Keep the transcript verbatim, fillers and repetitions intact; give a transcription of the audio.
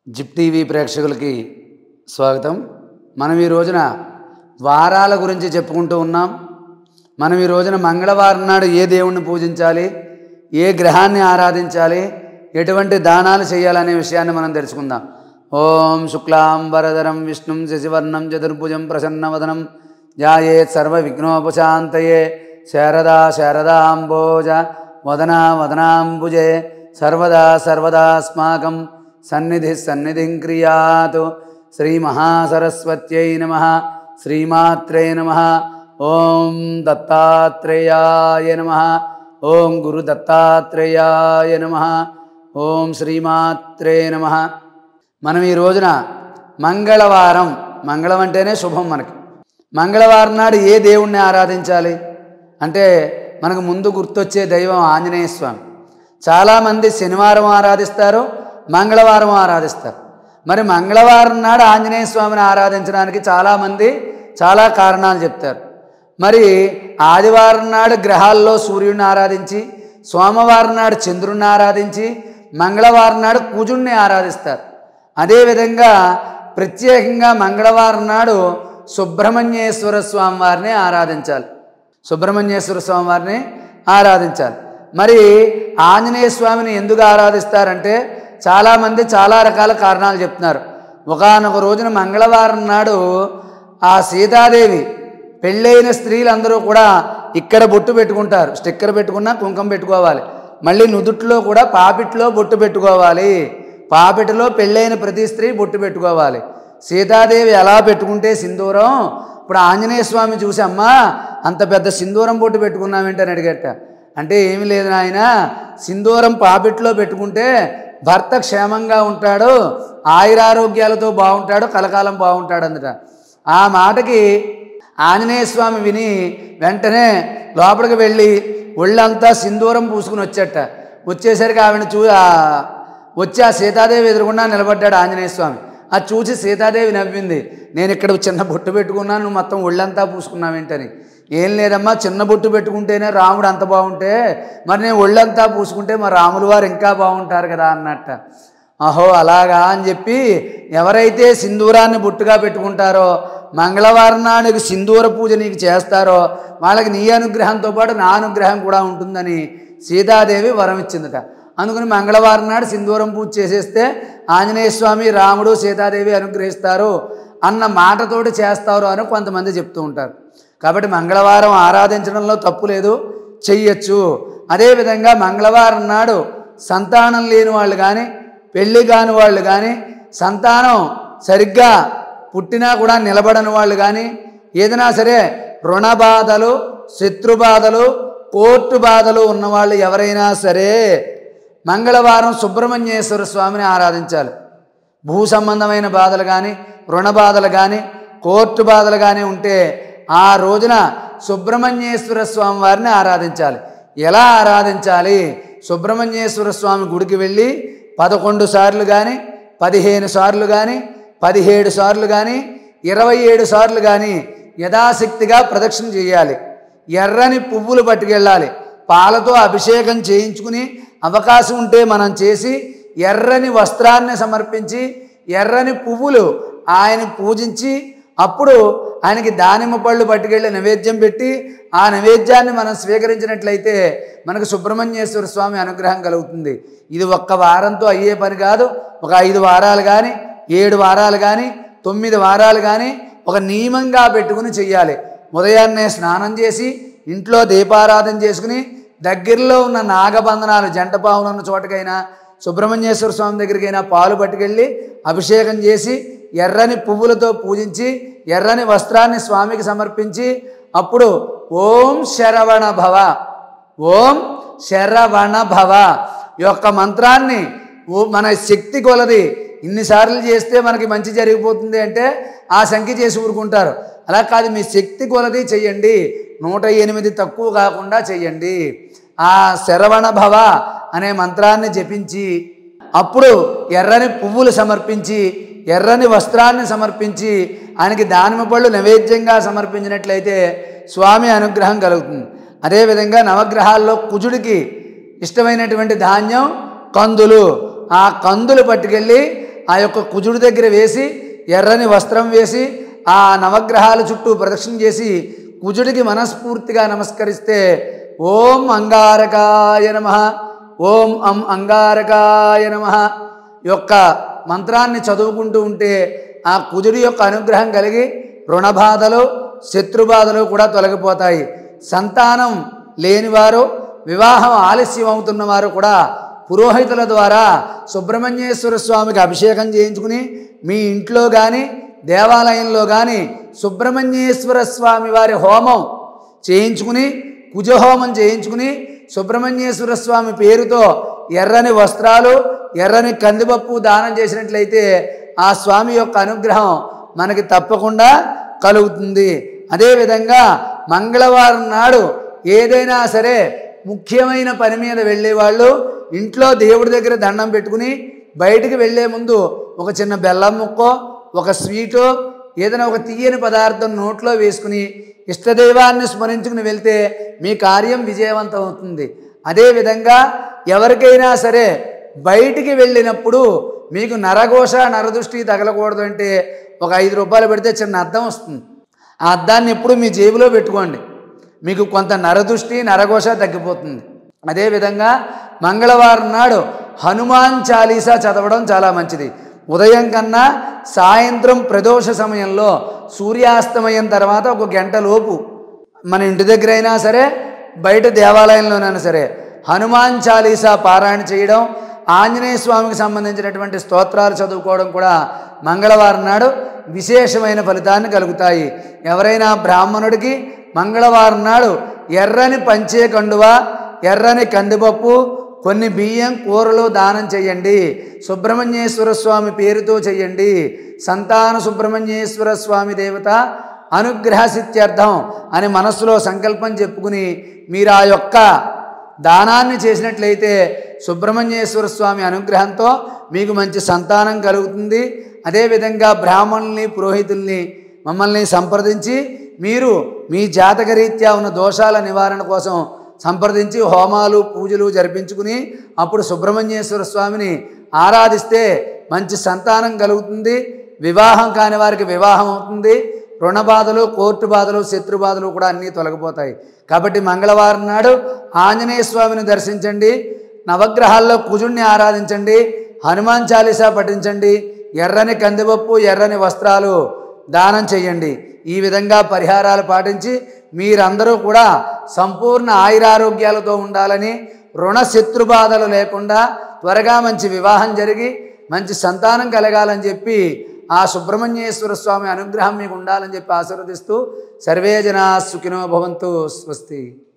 Zip TV ప్రేక్షకులకి స్వాగతం. మనం ఈ రోజున వారాల గురించి చెప్పుకుంటూ ఉన్నాం. మనం ఈ రోజున మంగళవారం నాడు ఏ దేవుణ్ణి పూజించాలి, ఏ గ్రహాన్ని ఆరాధించాలి, ఎటువంటి దానాలు చేయాలనే విషయాన్ని మనం తెలుసుకుందాం. ఓం శుక్లాం వరదరం విష్ణుం శశివర్ణం చతుర్భుజం ప్రసన్నవదనం ధ్యాయేత్ సర్వ విఘ్నోపశాంతయే శారదా శారదాంబోజ వదనా వదనాంబుజే సర్వదా సర్వదాస్మాకం సన్నిధి సన్నిధిం క్రియాతు. శ్రీ మహాసరస్వత్యై నమః. శ్రీమాత్రే నమః. ఓం దత్తాత్రేయాయ నమః. ఓం గురు దత్తాత్రేయాయ నమః. ఓం శ్రీమాత్రే నమః. మనం ఈ రోజున మంగళవారం, మంగళం అంటేనే శుభం. మనకి మంగళవారం నాడు ఏ దేవుణ్ణి ఆరాధించాలి అంటే మనకు ముందు గుర్తొచ్చే దైవం ఆంజనేయ స్వామి. చాలామంది శనివారం ఆరాధిస్తారు, మంగళవారం ఆరాధిస్తారు. మరి మంగళవారం నాడు ఆంజనేయ స్వామిని ఆరాధించడానికి చాలామంది చాలా కారణాలు చెప్తారు. మరి ఆదివారం నాడు గ్రహాల్లో సూర్యుడిని ఆరాధించి, సోమవారం నాడు చంద్రుడిని ఆరాధించి, మంగళవారం నాడు కుజుడిని ఆరాధిస్తారు. అదేవిధంగా ప్రత్యేకంగా మంగళవారం నాడు సుబ్రహ్మణ్యేశ్వర స్వామి వారిని ఆరాధించాలి. సుబ్రహ్మణ్యేశ్వర స్వామి వారిని ఆరాధించాలి. మరి ఆంజనేయ స్వామిని ఎందుకు ఆరాధిస్తారంటే చాలామంది చాలా రకాల కారణాలు చెప్తున్నారు. ఒకానొక రోజున మంగళవారం నాడు ఆ సీతాదేవి పెళ్ళైన స్త్రీలందరూ కూడా ఇక్కడ బొట్టు పెట్టుకుంటారు. స్టిక్కర్ పెట్టుకున్నా కుంకుమ పెట్టుకోవాలి. మళ్ళీ నుదుట్లో కూడా పాపిట్లో బొట్టు పెట్టుకోవాలి. పాపిటిలో పెళ్ళైన ప్రతి స్త్రీ బొట్టు పెట్టుకోవాలి. సీతాదేవి ఎలా పెట్టుకుంటే సింధూరం, ఇప్పుడు ఆంజనేయ స్వామి చూసి అమ్మా అంత పెద్ద సింధూరం బొట్టు పెట్టుకున్నామేంటని అడిగట. అంటే ఏమి లేదు నాయన, సింధూరం పాపిట్లో పెట్టుకుంటే భర్త క్షేమంగా ఉంటాడు, ఆయురారోగ్యాలతో బాగుంటాడు, కలకాలం బాగుంటాడు అందట. ఆ మాటకి ఆంజనేయ స్వామి విని వెంటనే లోపలికి వెళ్ళి ఒళ్ళంతా సింధూరం పూసుకుని వచ్చేట. వచ్చేసరికి ఆవిడ చూ వచ్చి ఆ సీతాదేవి ఎదురుకుండా నిలబడ్డాడు ఆంజనేయ స్వామి. అది చూసి సీతాదేవి నవ్వింది. నేను ఇక్కడ చిన్న బొట్టు పెట్టుకున్నాను, నువ్వు మొత్తం ఒళ్ళంతా పూసుకున్నావేంటని. ఏం లేదమ్మా, చిన్న బొట్టు పెట్టుకుంటేనే రాముడు అంత బాగుంటే మరి నేను ఒళ్ళంతా పూసుకుంటే మరి రాములు వారు ఇంకా బాగుంటారు కదా అన్నట్ట. అహో అలాగా అని చెప్పి ఎవరైతే సింధూరాన్ని బొట్టుగా పెట్టుకుంటారో, మంగళవారం నాడు సింధూర పూజ నీకు చేస్తారో వాళ్ళకి నీ అనుగ్రహంతో పాటు నా అనుగ్రహం కూడా ఉంటుందని సీతాదేవి వరం ఇచ్చిందట. అందుకని మంగళవారం నాడు సింధూరం పూజ చేసేస్తే ఆంజనేయ స్వామి, రాముడు, సీతాదేవి అనుగ్రహిస్తారు అన్న మాటతోటి చేస్తారు అని కొంతమంది చెప్తూ ఉంటారు. కాబట్టి మంగళవారం ఆరాధించడంలో తప్పు లేదు, చెయ్యొచ్చు. అదేవిధంగా మంగళవారం నాడు సంతానం లేని వాళ్ళు కానీ, పెళ్ళి కాని వాళ్ళు కానీ, సంతానం సరిగ్గా పుట్టినా కూడా నిలబడని వాళ్ళు కానీ, ఏదైనా సరే రుణ బాధలు, శత్రు బాధలు, కోర్టు బాధలు ఉన్నవాళ్ళు ఎవరైనా సరే మంగళవారం సుబ్రహ్మణ్యేశ్వర స్వామిని ఆరాధించాలి. భూ సంబంధమైన బాధలు కానీ, రుణ బాధలు కానీ, కోర్టు బాధలు కానీ ఉంటే ఆ రోజున సుబ్రహ్మణ్యేశ్వర స్వామి వారిని ఆరాధించాలి. ఎలా ఆరాధించాలి? సుబ్రహ్మణ్యేశ్వర స్వామి గుడికి వెళ్ళి పదకొండు సార్లు కానీ, పదిహేను సార్లు కానీ, పదిహేడు సార్లు కానీ, ఇరవై ఏడు సార్లు కానీ యథాశక్తిగా ప్రదక్షిణ చేయాలి. ఎర్రని పువ్వులు పట్టుకెళ్ళాలి. పాలతో అభిషేకం చేయించుకుని అవకాశం ఉంటే మనం చేసి ఎర్రని వస్త్రాన్ని సమర్పించి ఎర్రని పువ్వులు ఆయన పూజించి అప్పుడు ఆయనకి దానిమ్మ పళ్ళు పట్టుకెళ్ళి నైవేద్యం పెట్టి ఆ నైవేద్యాన్ని మనం స్వీకరించినట్లయితే మనకు సుబ్రహ్మణ్యేశ్వర స్వామి అనుగ్రహం కలుగుతుంది. ఇది ఒక్క వారంతో అయ్యే పని కాదు. ఒక ఐదు వారాలు కానీ, ఏడు వారాలు కానీ, తొమ్మిది వారాలు కానీ ఒక నియమంగా పెట్టుకుని చెయ్యాలి. ఉదయాన్నే స్నానం చేసి ఇంట్లో దీపారాధన చేసుకుని దగ్గరలో ఉన్న నాగబంధనాలు జంట పావులు ఉన్న చోటకైనా సుబ్రహ్మణ్యేశ్వర స్వామి దగ్గరికైనా పాలు పట్టుకెళ్ళి అభిషేకం చేసి ఎర్రని పువ్వులతో పూజించి ఎర్రని వస్త్రాన్ని స్వామికి సమర్పించి అప్పుడు ఓం శరవణ భవ, ఓం శరవణ భవ యొక్క మంత్రాన్ని మన శక్తి కొలది ఇన్నిసార్లు చేస్తే మనకి మంచి జరిగిపోతుంది అంటే ఆ సంఖ్య చేసి ఊరుకుంటారు. అలా కాదు, మీ శక్తి కొలది చెయ్యండి. నూట ఎనిమిది తక్కువ కాకుండా చెయ్యండి. ఆ శరవణ భవ అనే మంత్రాన్ని జపించి అప్పుడు ఎర్రని పువ్వులు సమర్పించి ఎర్రని వస్త్రాన్ని సమర్పించి ఆయనకి దానిమ్మ పళ్ళు నైవేద్యంగా సమర్పించినట్లయితే స్వామి అనుగ్రహం కలుగుతుంది. అదేవిధంగా నవగ్రహాల్లో కుజుడికి ఇష్టమైనటువంటి ధాన్యం కందులు. ఆ కందులు పట్టుకెళ్ళి ఆ యొక్క కుజుడి దగ్గర వేసి ఎర్రని వస్త్రం వేసి ఆ నవగ్రహాల చుట్టూ ప్రదక్షిణ చేసి కుజుడికి మనస్ఫూర్తిగా నమస్కరిస్తే ఓం అంగారకాయ నమః, ఓం అం అంగారకాయ నమః యొక్క మంత్రాన్ని చదువుకుంటూ ఉంటే ఆ కుజుడి యొక్క అనుగ్రహం కలిగి రుణబాధలు శత్రుబాధలు కూడా తొలగిపోతాయి. సంతానం లేనివారు, వివాహం ఆలస్యం అవుతున్న వారు కూడా పురోహితుల ద్వారా సుబ్రహ్మణ్యేశ్వర స్వామికి అభిషేకం చేయించుకుని మీ ఇంట్లో కానీ దేవాలయంలో కానీ సుబ్రహ్మణ్యేశ్వర స్వామి వారి హోమం చేయించుకుని కుజహోమం చేయించుకుని సుబ్రహ్మణ్యేశ్వర స్వామి పేరుతో ఎర్రని వస్త్రాలు ఎర్రని కందిపప్పు దానం చేసినట్లయితే ఆ స్వామి యొక్క అనుగ్రహం మనకి తప్పకుండా కలుగుతుంది. అదేవిధంగా మంగళవారం నాడు ఏదైనా సరే ముఖ్యమైన పని మీద వెళ్ళేవాళ్ళు ఇంట్లో దేవుడి దగ్గర దండం పెట్టుకుని బయటికి వెళ్ళే ముందు ఒక చిన్న బెల్లం ముక్కో ఒక స్వీటో ఏదైనా ఒక తీయని పదార్థం నోట్లో వేసుకుని ఇష్టదైవాన్ని స్మరించుకుని వెళ్తే మీ కార్యం విజయవంతం అవుతుంది. అదేవిధంగా ఎవరికైనా సరే బయటికి వెళ్ళినప్పుడు మీకు నరఘోష నరదృష్టి తగలకూడదు అంటే ఒక ఐదు రూపాయలు పెడితే చిన్న అద్దం వస్తుంది. ఆ అద్దాన్ని ఎప్పుడు మీ జేబులో పెట్టుకోండి, మీకు కొంత నరదృష్టి నరఘోష తగ్గిపోతుంది. అదేవిధంగా మంగళవారం నాడు హనుమాన్ చాలీసా చదవడం చాలా మంచిది. ఉదయం కన్నా సాయంత్రం ప్రదోష సమయంలో సూర్యాస్తమయం తర్వాత ఒక గంట లోపు మన ఇంటి దగ్గర అయినా సరే బయట దేవాలయంలోనైనా సరే హనుమాన్ చాలీసా పారాయణ చేయడం, ఆంజనేయ స్వామికి సంబంధించినటువంటి స్తోత్రాలు చదువుకోవడం కూడా మంగళవారం నాడు విశేషమైన ఫలితాన్ని కలుగుతాయి. ఎవరైనా బ్రాహ్మణుడికి మంగళవారం నాడు ఎర్రని పంచే కండువ ఎర్రని కందిపప్పు కొన్ని బియ్యం కూరలు దానం చేయండి. సుబ్రహ్మణ్యేశ్వర స్వామి పేరుతో చేయండి. సంతాన సుబ్రహ్మణ్యేశ్వర స్వామి దేవత అనుగ్రహ సిద్ధ్యర్థం అని మనస్సులో సంకల్పం చెప్పుకుని మీరు ఆ యొక్క దానాన్ని చేసినట్లయితే సుబ్రహ్మణ్యేశ్వర స్వామి అనుగ్రహంతో మీకు మంచి సంతానం కలుగుతుంది. అదేవిధంగా బ్రాహ్మణుల్ని పురోహితుల్ని మమ్మల్ని సంప్రదించి మీరు మీ జాతకరీత్యా ఉన్న దోషాల నివారణ కోసం సంప్రదించి హోమాలు పూజలు జరిపించుకుని అప్పుడు సుబ్రహ్మణ్యేశ్వర స్వామిని ఆరాధిస్తే మంచి సంతానం కలుగుతుంది. వివాహం కాని వారికి వివాహం అవుతుంది. రుణ బాధలు కోర్టు బాధలు శత్రు బాధలు కూడా అన్నీ తొలగిపోతాయి. కాబట్టి మంగళవారం నాడు ఆంజనేయ స్వామిని దర్శించండి, నవగ్రహాల్లో కుజుడిని ఆరాధించండి, హనుమాన్ చాలీసా పఠించండి, ఎర్రని కందిపప్పు ఎర్రని వస్త్రాలు దానం చేయండి. ఈ విధంగా పరిహారాలు పాటించి మీరందరూ కూడా సంపూర్ణ ఆయురారోగ్యాలతో ఉండాలని, రుణ శత్రు బాధలు లేకుండా త్వరగా మంచి వివాహం జరిగి మంచి సంతానం కలగాలని చెప్పి ఆ సుబ్రహ్మణ్యేశ్వర స్వామి అనుగ్రహం మీకు ఉండాలని చెప్పి ఆశీర్వదిస్తూ సర్వే జనా సుఖినో భవంతు. స్వస్తి.